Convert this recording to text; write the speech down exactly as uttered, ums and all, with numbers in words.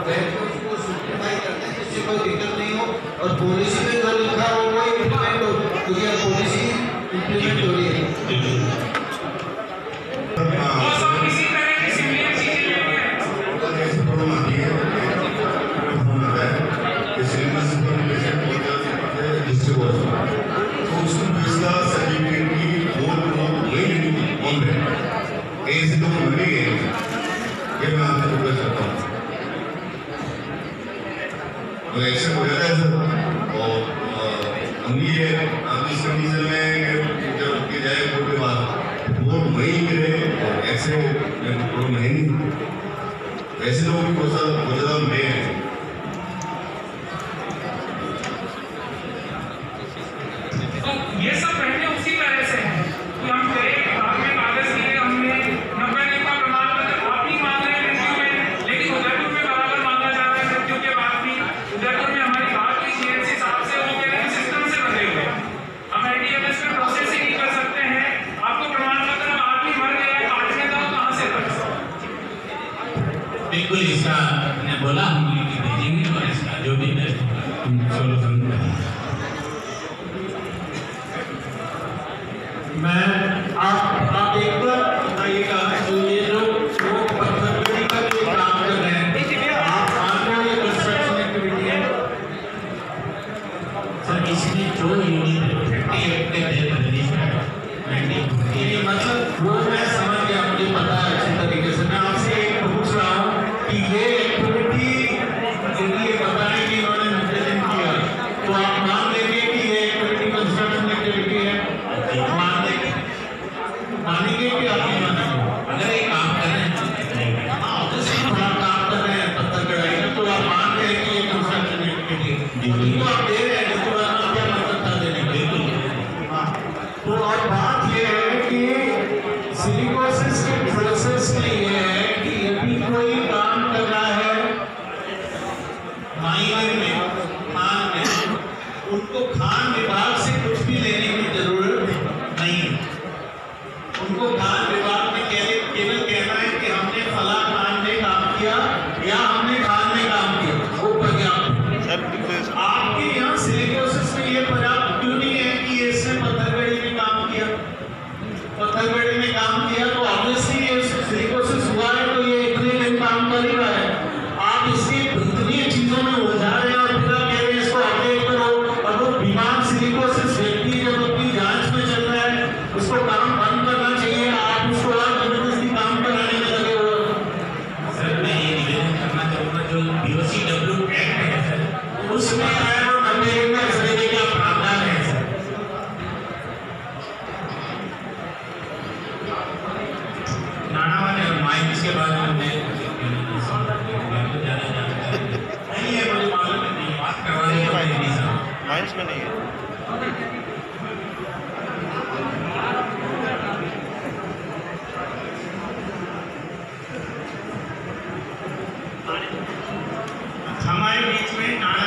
बैठ कर उसको सिंप्लीफाई करते हैं जिससे कोई दिक्कत नहीं हो और पॉलिसी में जो लिखा हो वो इम्प्लीमेंट हो, क्योंकि अब पॉलिसी इम्प्लीमेंट हो रही है। ऐसे तो मरी है ये मैं आपसे रिक्वेस्ट करता हूँ तो एक्शन हो जाता है सर और हम ये आप इस कंडीशन में जब की जाए कोर्ट के बाद वोट वही गिरे और ऐसे प्रॉब्लम है नहीं वैसे लोगों की बहुत ज़्यादा में है ये सब पहले उसी तरह से है कि हम गए बाद में कागज लिए हमने नब्बे दिन का प्रमाण पत्र आप ही मांग रहे हैं मृत्यु में, लेकिन उदयपुर में बराबर मांगा जा रहा है मृत्यु के बाद भी। उदयपुर में हमारी बात की सीएमसी साहब से, वो कह रहे हैं सिस्टम से बंधे हुए हम एनडीएमएस में प्रोसेस ही नहीं कर सकते हैं, आपको प्रमाण पत्र आप ही मर गया काटने दो कहाँ से कर। बिल्कुल इसका मैंने बोला हम भेजेंगे और इसका जो भी सोल्यूशन मैं आप आप एक बार बताइएगा तो ये जो लोग पत्थरगढ़ी का जो काम कर रहे हैं आप मानते हो ये कंस्ट्रक्शन एक्टिविटी है सर? इसमें जो यूनिट फिफ्टी एट के तहत रिलीज ये मतलब वो मैं समझ गया, मुझे पता है अच्छी तरीके से। मैं आपसे एक पूछ रहा हूँ कि ये एक्टिविटी यदि ये बताएं कि इन्होंने नब्बे दिन किया तो आप मान लेंगे कि ये एक्टिविटी कंस्ट्रक्शन एक्टिविटी है? मान लेंगे मानेंगे कि आप नहीं मानेंगे? अगर ये काम कर रहे हैं हाँ ऑब्वियसली थोड़ा काम कर रहे हैं पत्थर कढ़ाई में तो आप मान रहे हैं कि ये कंस्ट्रक्शन एक्टिविटी है, आप दे रहे हैं तो आप क्या मतलब था देने? बिल्कुल हाँ। तो और बात ये है कि सिलिकोसिस के प्रोसेस में ये है कि यदि कोई काम कर रहा है माइनिंग में खान में, उनको खान विभाग से कुछ भी लेने की जरूरत नहीं है। उनको खान विभाग में केवल कहना है कि हमने फला खान में काम किया या हमने खान में काम किया, वो पर्याप्त। आपके यहाँ सिलिकोसिस में ये पर्याप्त क्यों नहीं है कि इसने पत्थरगढ़ी में काम किया? पत्थरगढ़ी में काम किया तो ऑब्वियसली ये सिलिकोसिस हुआ है तो ये इतने दिन काम कर ही रहा है। आप इसके इतनी चीजों में उलझा रहे हैं और फिर आप कह रहे हैं इसको अपडेट करो, और वो बीमार सिलिकोसिस व्यक्ति जब अपनी जांच में चल रहा है उसको काम बंद करना चाहिए, आप उसको और जबरदस्ती काम कराने में लगे हुए हो। सर मैं ये निवेदन करना चाहूँगा जो बीओसीडब्ल्यू एक्ट है सर उसमें है वो नब्बे दिन में इस तरीके का प्रावधान है सर। नाना वाले और माइंस के बारे में मैं ज़्यादा जानकारी नहीं है, मुझे मालूम नहीं बात करवाने को नहीं सर माइंस में नहीं है। हमारे बीच में नाना